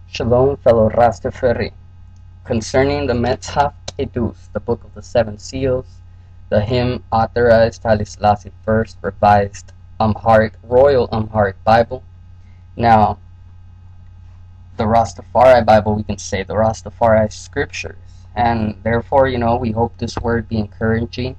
Shalom, fellow Rastafari. Concerning the Metzhaf Edus, the Book of the Seven Seals, the hymn authorized Haile Selassie first, Revised Amharic, Royal Amharic Bible. Now, the Rastafari Bible, we can say the Rastafari Scriptures, and therefore, we hope this word be encouraging,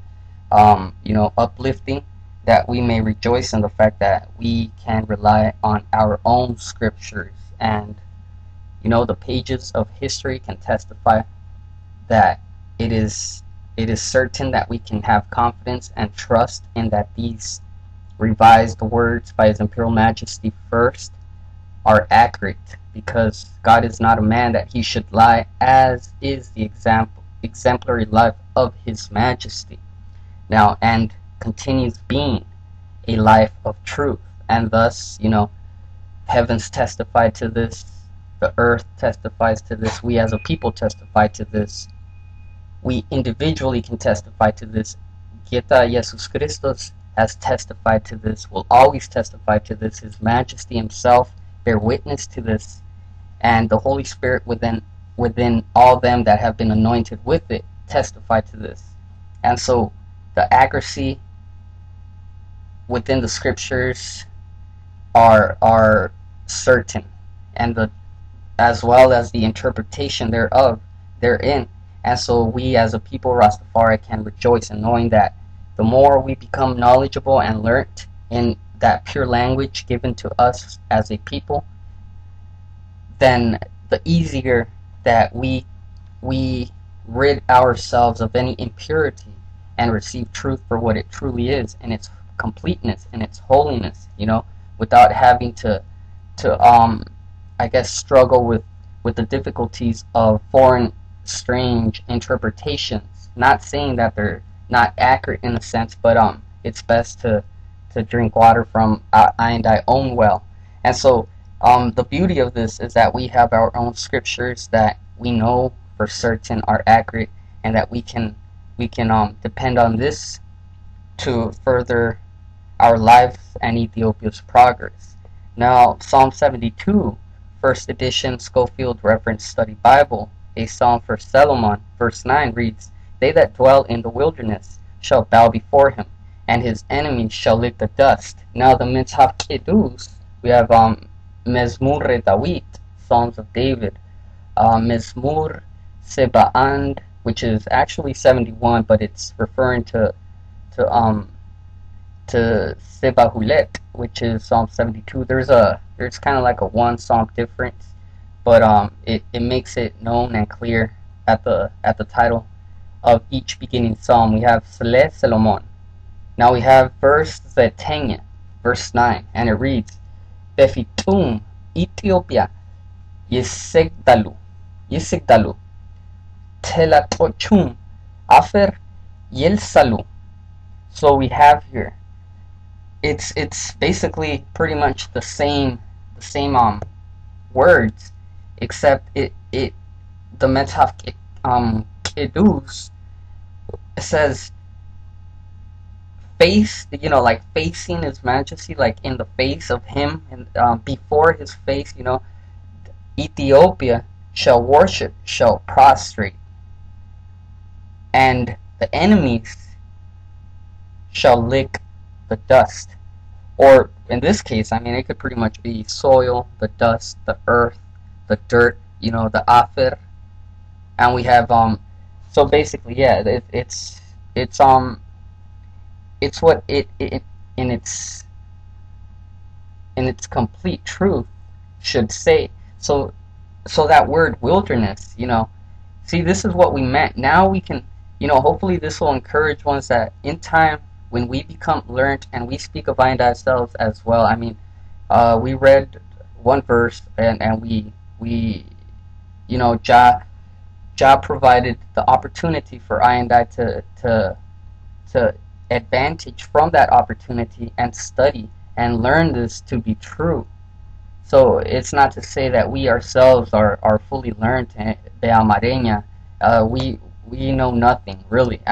uplifting, that we may rejoice in the fact that we can rely on our own scriptures, and the pages of history can testify that it is certain that we can have confidence and trust in that these revised words by His Imperial Majesty first are accurate, because God is not a man that he should lie, as is the exemplary life of His Majesty. Now, and continues being a life of truth, and thus, heavens testify to this, the earth testifies to this, we as a people testify to this, we individually can testify to this. Geta Jesus Christos has testified to this, will always testify to this. His Majesty himself bear witness to this, and the Holy Spirit within all them that have been anointed with it testify to this. And so the accuracy within the scriptures are certain, and as well as the interpretation therein. And so we as a people, Rastafari, can rejoice in knowing that the more we become knowledgeable and learnt in that pure language given to us as a people, then the easier that we rid ourselves of any impurity and receive truth for what it truly is, in its completeness, in its holiness, without having to I guess struggle with the difficulties of foreign strange interpretations. Not saying that they're not accurate in a sense, but it's best to drink water from I and I own well. And so the beauty of this is that we have our own scriptures that we know for certain are accurate, and that we can depend on this to further our lives and Ethiopia's progress. Now, Psalm 72, first edition Schofield Reference Study Bible, a psalm for Solomon, verse 9 reads, "They that dwell in the wilderness shall bow before him, and his enemies shall lick the dust." Now the Mitzhaf Kedus, we have Mezmur David, Psalms of David, Mezmur Seba'and, which is actually 71, but it's referring to Sebahulet, which is Psalm 72. There's kind of like a one psalm difference, but it makes it known and clear at the title of each beginning psalm. We have Sele Solomon. Now we have verse Zetenya, verse 9, and it reads, "Befitum Ethiopia Yisigdalu Telatochum Afer Yelsalu." So we have here, it's basically pretty much the same words, except the Metzhaf Kedus says face, like facing His Majesty, like in the face of Him, and before His face, Ethiopia shall worship, shall prostrate, and the enemies shall lick the dust. Or in this case, it could pretty much be soil, the dust, the earth, the dirt, the afer. And we have so basically, yeah, it's what it in its complete truth should say. So that word wilderness, see, this is what we meant. Now we can, hopefully this will encourage ones that in time, when we become learned and we speak of I and ourselves as well. We read one verse, and we Jah provided the opportunity for I and I to advantage from that opportunity and study and learn this to be true. So it's not to say that we ourselves are fully learned de Amareña. We know nothing really.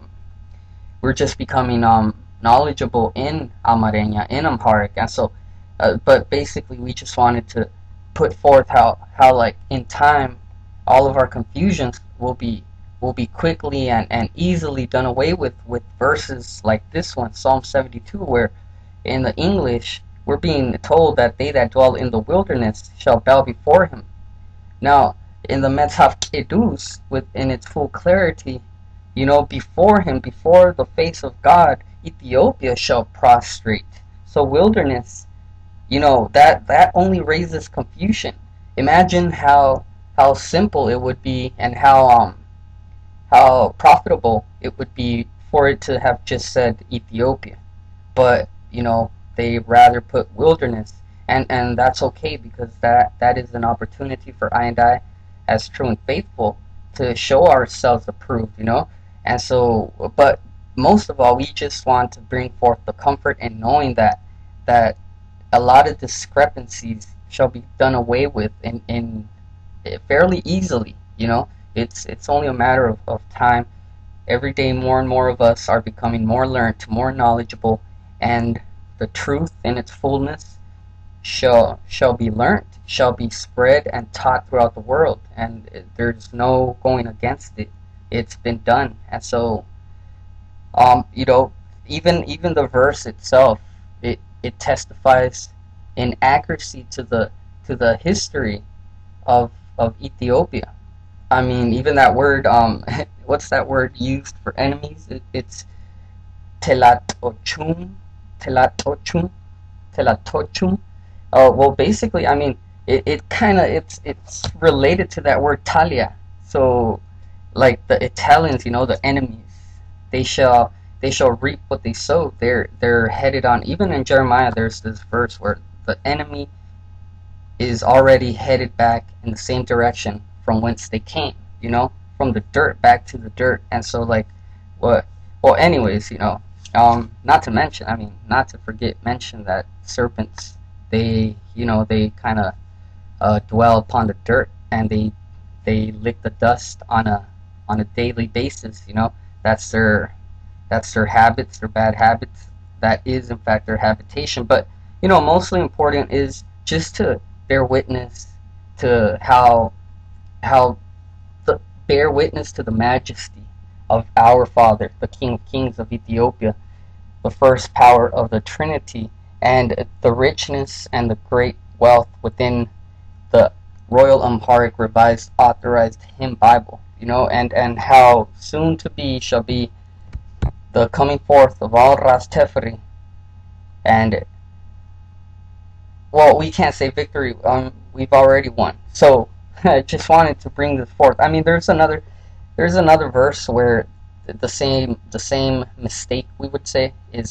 We're just becoming knowledgeable in Amharic, in Amharic, and so But basically, we just wanted to put forth how like in time, all of our confusions will be quickly and easily done away with verses like this one, Psalm 72, where in the English we're being told that they that dwell in the wilderness shall bow before him. Now, in the Metaf Kedus, in its full clarity, before him, before the face of God, Ethiopia shall prostrate. So wilderness, that only raises confusion. Imagine how simple it would be, and how profitable it would be for it to have just said Ethiopia. But they rather put wilderness, and that's okay, because that is an opportunity for I and I, as true and faithful, to show ourselves approved. And so, but most of all, we just want to bring forth the comfort in knowing that a lot of discrepancies shall be done away with in fairly easily. It's only a matter of time. Every day more and more of us are becoming more learned, more knowledgeable, and the truth in its fullness shall be learnt, shall be spread and taught throughout the world, and there's no going against it. It's been done. And so even the verse itself, it testifies in accuracy to the history of Ethiopia. I mean, even that word, what's that word used for enemies? It's telatochum, telatochum, telatochum. Well, basically, I mean, it kind of it's related to that word talia. So, like the Italians, the enemies, they shall reap what they sow. They're headed on. Even in Jeremiah, there's this verse where the enemy is already headed back in the same direction from whence they came, from the dirt back to the dirt. And so, like, what? Well, anyways, not to mention, I mean, not to mention that serpents, they kind of dwell upon the dirt, and they lick the dust on a daily basis. That's their habits, their bad habits. That is, in fact, their habitation. But mostly important is just to bear witness to how bear witness to the majesty of our Father, the King of Kings of Ethiopia, the first power of the Trinity, and the richness and the great wealth within the Royal Amharic Revised Authorized Hymn Bible, and how soon to be shall be the coming forth of all Rastafari. And, well, we can't say victory, we've already won. So I just wanted to bring this forth. I mean, there's another verse where the same mistake, we would say,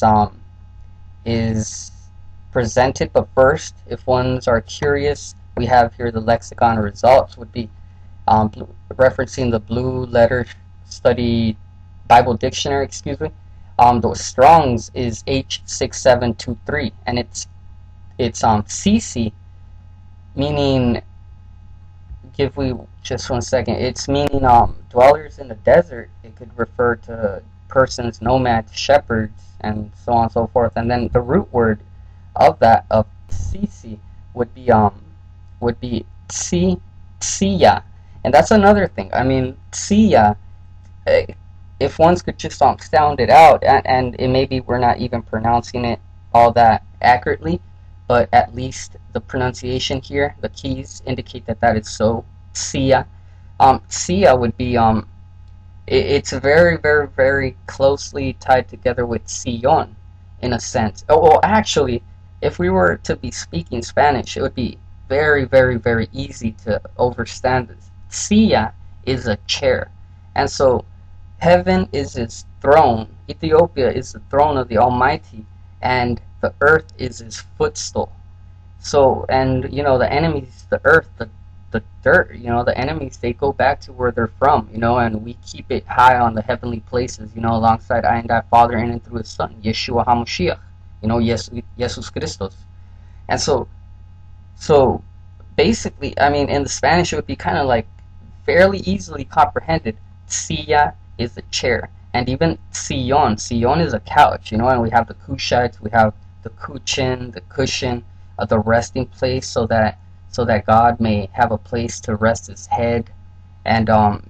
is presented. But first, if ones are curious, we have here the lexicon results. Would be referencing the Blue Letter Study Bible Dictionary, excuse me. The Strong's is H6723, and it's CC, meaning, give we just 1 second, it's meaning dwellers in the desert. It could refer to persons, nomads, shepherds, and so on and so forth. And then the root word of CC would be tsiya, and that's another thing. I mean, tsiya, if ones could just sound it out, and it maybe we're not even pronouncing it all that accurately, but at least the pronunciation here, the keys indicate that is so. Tsiya, tsiya would be it's very, very, very closely tied together with Sion, in a sense. Oh, well, actually, if we were to be speaking Spanish, it would be very, very, very easy to understand this. Tsiya is a chair, and so heaven is his throne. Ethiopia is the throne of the Almighty, and the earth is his footstool. So, and the enemies, the earth, the dirt, the enemies, they go back to where they're from, and we keep it high on the heavenly places, alongside I and I, Father, in and through His Son, Yeshua HaMashiach, Jesus Christos. And so basically, I mean, in the Spanish, it would be kind of like fairly easily comprehended. Tsiya is a chair, and even Sion is a couch, and we have the Cushites, we have the Kuchin, the cushion, the resting place, so that God may have a place to rest his head, and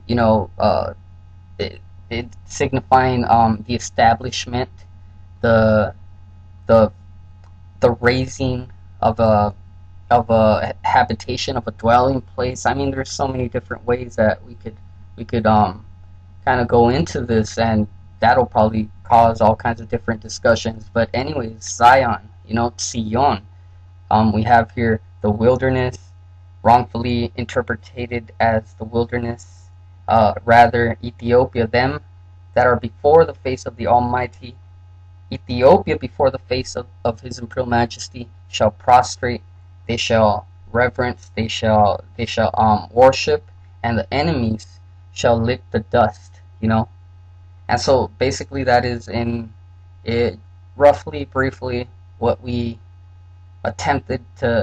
it, it signifying the establishment, the the the raising of a habitation, of a dwelling place. I mean, there's so many different ways that we could kind of go into this, and that'll probably cause all kinds of different discussions. But anyways, Zion, Sion. We have here the wilderness, wrongfully interpreted as the wilderness, rather Ethiopia, them that are before the face of the Almighty. Ethiopia before the face of His Imperial Majesty shall prostrate, they shall reverence, they shall worship, and the enemies shall lick the dust. And so basically that is in it, roughly, briefly, what we attempted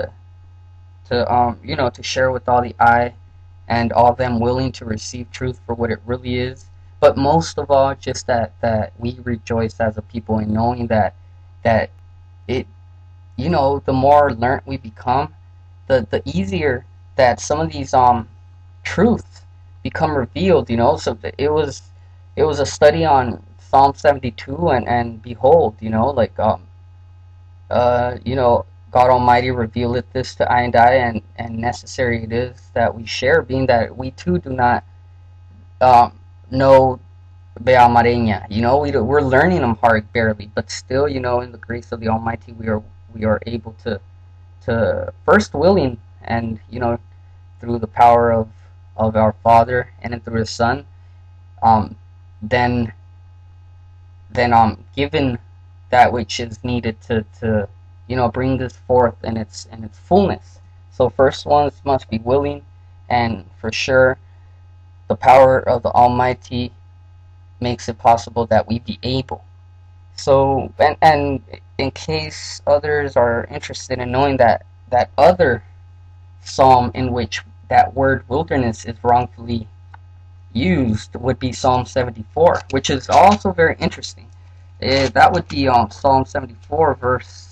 to share with all the eye, and all them willing to receive truth for what it really is. But most of all, just that we rejoice as a people in knowing that it, the more learned we become, the easier that some of these truths become revealed. So it was a study on Psalm 72, and behold, God Almighty revealeth this to I, and necessary it is that we share, being that we too do not know Beamarenya. We're learning Amharic barely, but still, in the grace of the Almighty, we are able to first willing, and through the power of our Father, and then through the Son, then given that which is needed to bring this forth in its fullness. So first ones must be willing, and for sure the power of the Almighty makes it possible that we be able. So, and in case others are interested in knowing that other psalm in which that word wilderness is wrongfully used would be Psalm 74, which is also very interesting. That would be Psalm 74 verse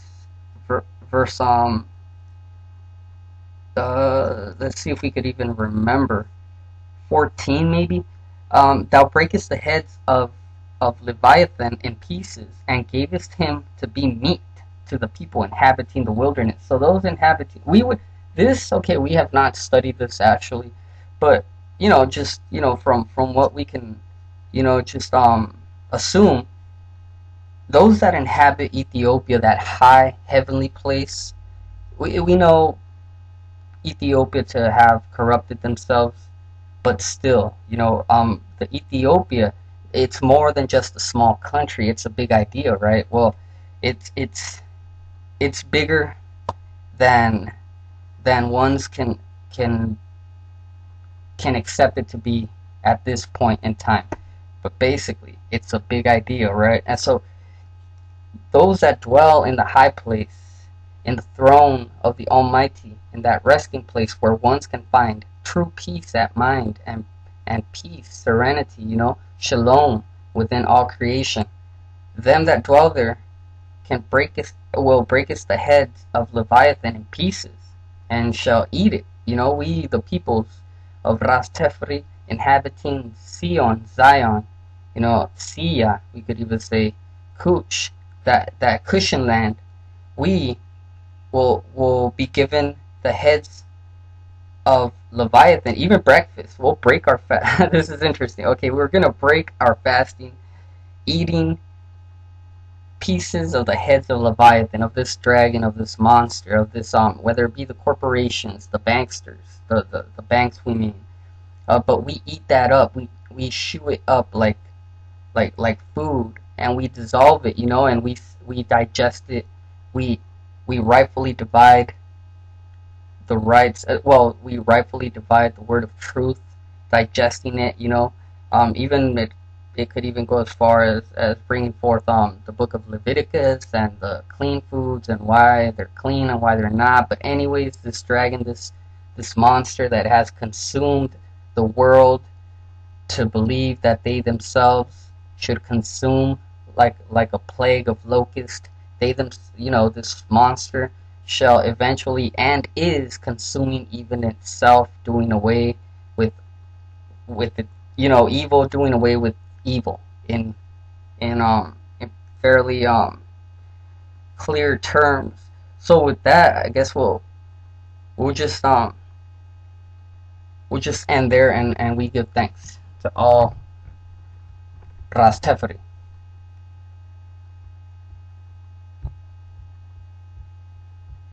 let's see if we could even remember, 14 maybe. Thou breakest the heads of Leviathan in pieces, and gavest him to be meat to the people inhabiting the wilderness. So those inhabiting, we have not studied this actually, but just from what we can just assume, those that inhabit Ethiopia, that high heavenly place, we know Ethiopia to have corrupted themselves, but still, the Ethiopia, it's more than just a small country. It's a big idea, right? Well, it's bigger than ones can accept it to be at this point in time. But basically, it's a big idea, right? And so those that dwell in the high place, in the throne of the Almighty, in that resting place where ones can find true peace at mind, and peace, serenity, shalom within all creation. Them that dwell there will breakest the heads of Leviathan in pieces, and shall eat it. We, the peoples of Rastafari, inhabiting Zion, Sia, we could even say Kush, that cushion land, we will be given the heads of Leviathan, even breakfast. We'll break our fast. This is interesting. Okay, we're gonna break our fasting, eating pieces of the heads of Leviathan, of this dragon, of this monster, of this whether it be the corporations, the banksters, the banks we mean. But we eat that up. We chew it up like food, and we dissolve it, and we digest it. We rightfully divide the rights. We rightfully divide the word of truth, digesting it. Even it could even go as far as bringing forth the book of Leviticus, and the clean foods, and why they're clean and why they're not. But anyways, this dragon, this monster that has consumed the world, to believe that they themselves should consume like a plague of locusts. This monster shall eventually and is consuming even itself, doing away with it, evil, doing away with evil in fairly clear terms. So with that, I guess we'll just we'll just end there, and we give thanks to all Rastafari.